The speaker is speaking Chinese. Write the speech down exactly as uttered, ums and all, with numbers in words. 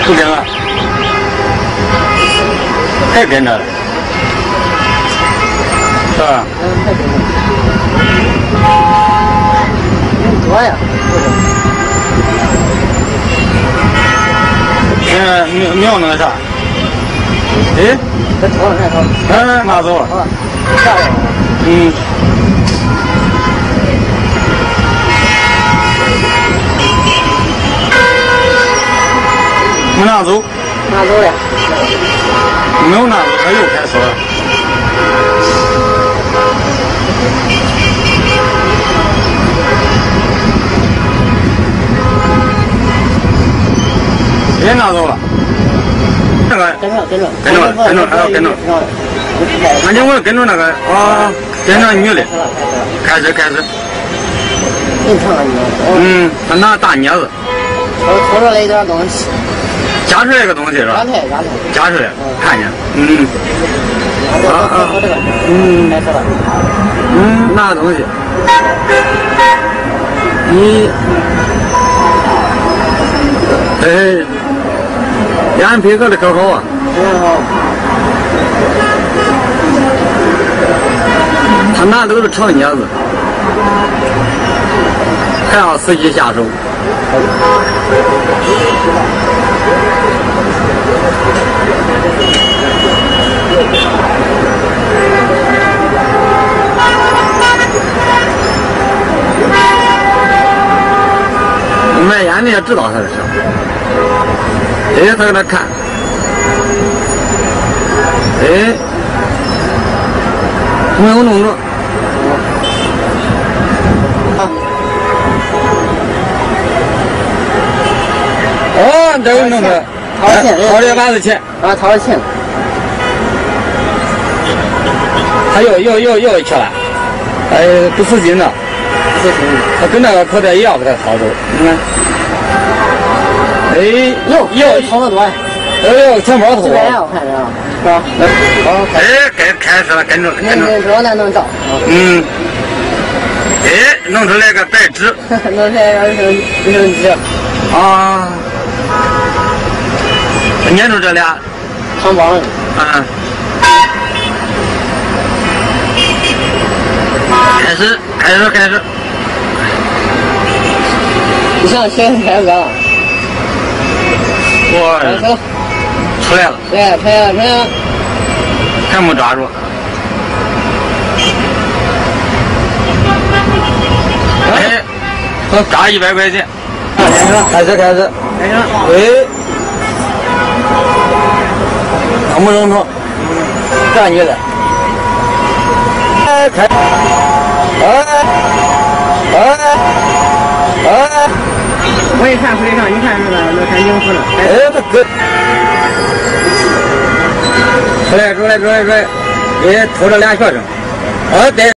不跟了，还跟着了，是吧？ 嗯，还跟着。人多呀。 嗯，苗苗那个啥？哎， 这抽了还抽？ 嗯，拿走了。 啊，下来了。 嗯。没拿走。 拿走了。 没有拿走，他又开始了。也拿走了。那个跟着跟着跟着跟着还要跟着。俺就我跟着那个啊，跟着女的，开始开始。 挺长的。 嗯，他拿大镊子。 抽抽出来一点东西。 夹出来个东西是吧？ 夹出来夹出来。 夹出来，看见。嗯。 啊啊。嗯，开始了。 嗯，拿东西。你。哎。眼皮可得可好啊！他拿的都是长镊子，还要司机下手。卖烟的也知道他的事。哎，他搁那看，哎，没有弄着。啊！哦，这个弄着， 掏钱， 掏这把子钱。 啊，掏了钱。 他又又又又去了，哎，不死心了， 不死心。 他跟那个口袋一样给他掏走，你看。哎， 又又掏了多呀？ 哎呦，钱包头。 几百呀，我看着啊，是吧？ 好，哎，该开始了，跟着跟着。 跟着咱能找。 嗯。哎，弄出来个白纸。 弄出来个卫生卫生纸。 啊。粘住这俩。 扛包。 嗯。开始，开始，开始。 你想先开始了。 我出来了， 对，出来了，出来了， 还没抓住。哎，抓一百块钱。开始，开始， 开始， 对，能不能弄？这女的，哎，开，哎，哎，哎。 我一看会上，你看那个乐山警服了。 哎，他哥，出来出来出来出来，给偷了俩学生，啊对。